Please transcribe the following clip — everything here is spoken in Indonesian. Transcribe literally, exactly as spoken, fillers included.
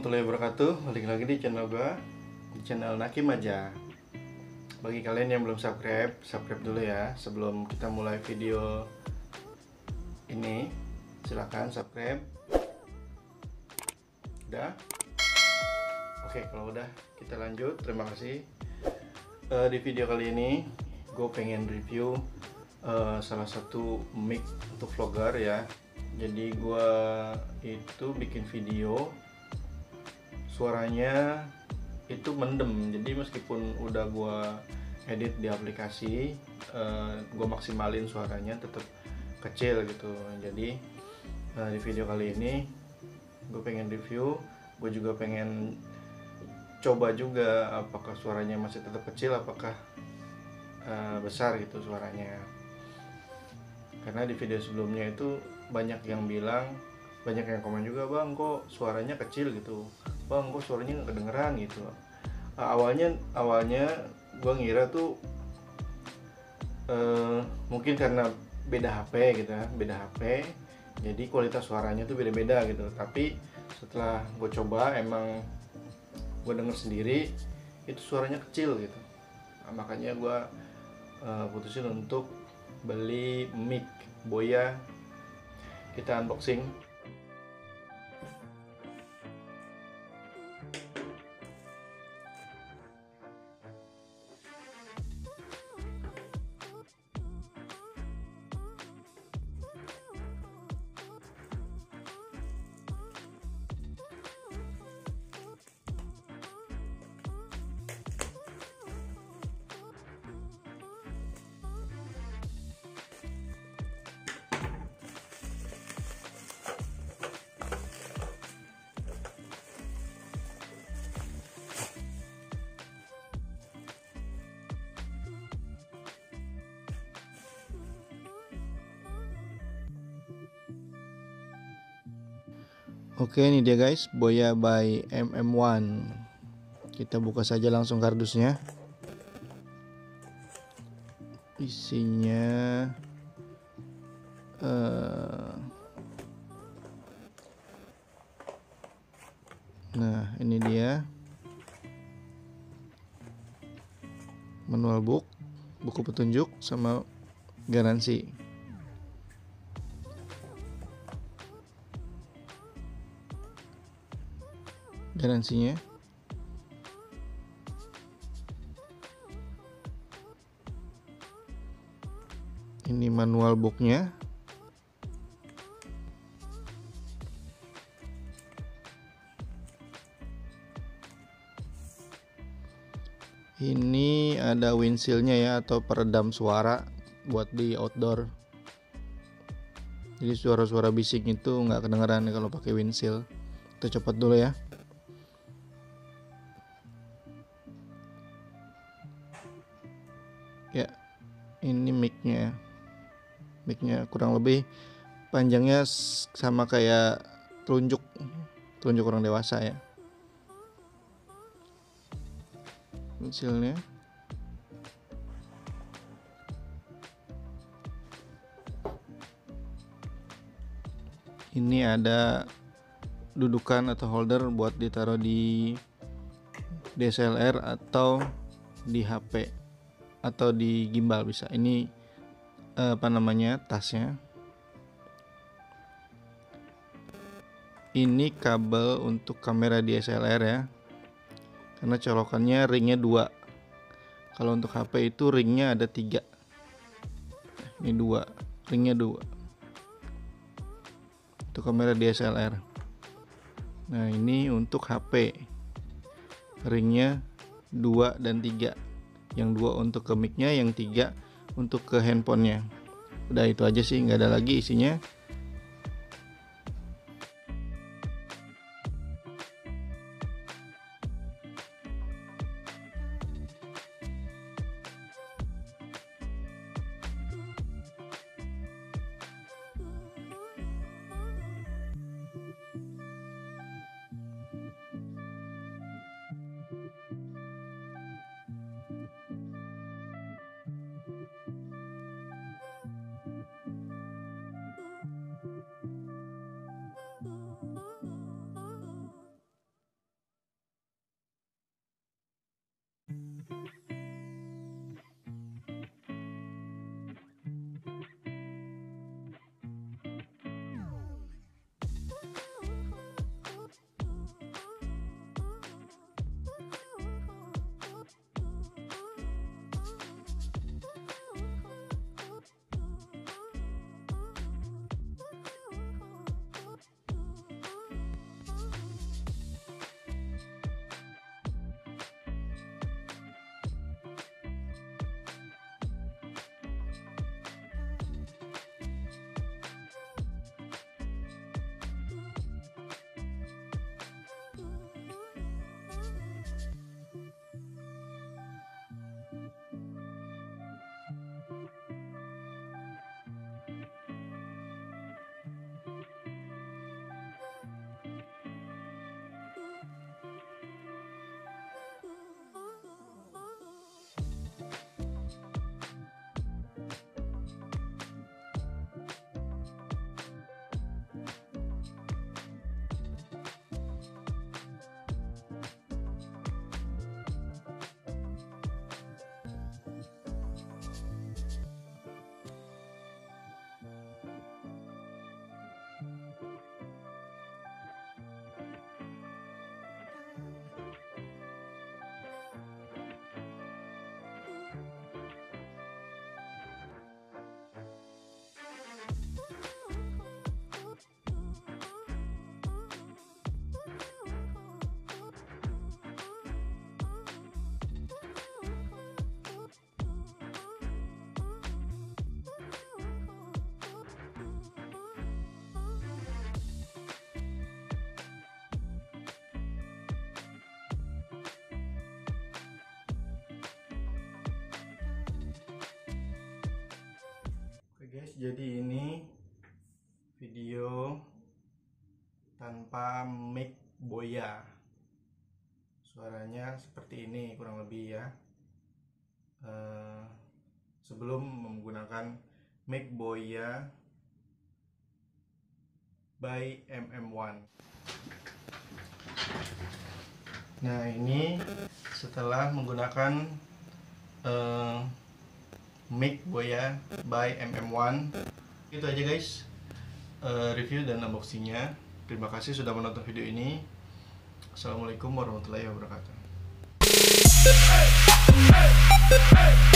warahmatullahi wabarakatuh. Balik lagi di channel gua, di channel Nakim aja. Bagi kalian yang belum subscribe, subscribe dulu ya sebelum kita mulai video ini. Silahkan subscribe. Udah? Oke, kalau udah kita lanjut. Terima kasih. Uh, di video kali ini gue pengen review uh, salah satu mic untuk vlogger ya. Jadi gue itu bikin video, suaranya itu mendem. Jadi meskipun udah gue edit di aplikasi, uh, gue maksimalin suaranya tetap kecil gitu. Jadi uh, di video kali ini gue pengen review, gue juga pengen coba juga apakah suaranya masih tetap kecil, apakah uh, besar gitu suaranya. Karena di video sebelumnya itu banyak yang bilang, banyak yang komen juga, bang kok suaranya kecil gitu, bang kok suaranya nggak kedengeran gitu. uh, awalnya awalnya gue ngira tuh uh, mungkin karena beda H P gitu ya, beda H P jadi kualitas suaranya tuh beda-beda gitu. Tapi setelah gue coba, emang gue denger sendiri itu suaranya kecil gitu. Nah, makanya gue uh, putusin untuk beli mic Boya. Kita unboxing. Oke, ini dia guys, Boya by M M one. Kita buka saja langsung kardusnya. Isinya uh, nah, ini dia manual book, buku petunjuk sama garansi. Garansinya ini, manual booknya ini, ada windshieldnya ya, atau peredam suara buat di outdoor. Jadi suara-suara bising itu nggak kedengeran kalau pakai windshield. Kita copot dulu ya. Ya, ini micnya. Micnya kurang lebih panjangnya sama kayak telunjuk, telunjuk orang dewasa ya. Windshieldnya. Ini ada dudukan atau holder buat ditaruh di D S L R atau di H P atau di gimbal bisa. Ini apa namanya, tasnya. Ini kabel untuk kamera D S L R ya, karena colokannya ringnya dua. Kalau untuk H P itu ringnya ada tiga. Ini dua, ringnya dua. Untuk kamera D S L R. Nah, ini untuk H P, ringnya dua dan tiga. Yang dua untuk ke mic-nya, yang tiga untuk ke handphonenya. Udah itu aja sih, nggak ada lagi isinya. guys, jadi ini video tanpa mic Boya. Suaranya seperti ini kurang lebih ya. uh, Sebelum menggunakan mic Boya by M M one. Nah, ini setelah menggunakan uh, mic Boya by M M one. Itu aja guys, uh, review dan unboxingnya. Terima kasih sudah menonton video ini. Assalamualaikum warahmatullahi wabarakatuh.